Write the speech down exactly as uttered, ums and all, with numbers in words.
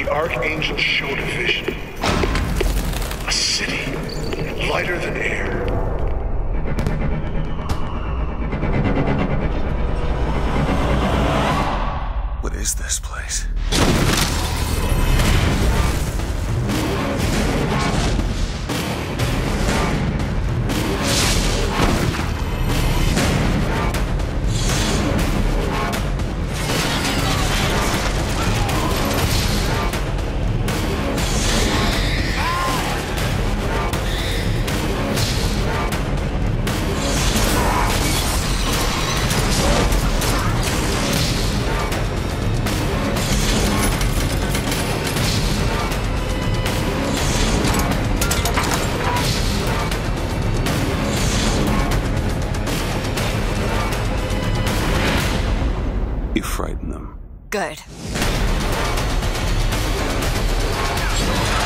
Archangel showed a vision. A city, lighter than air. What is this place? You frighten them. Good.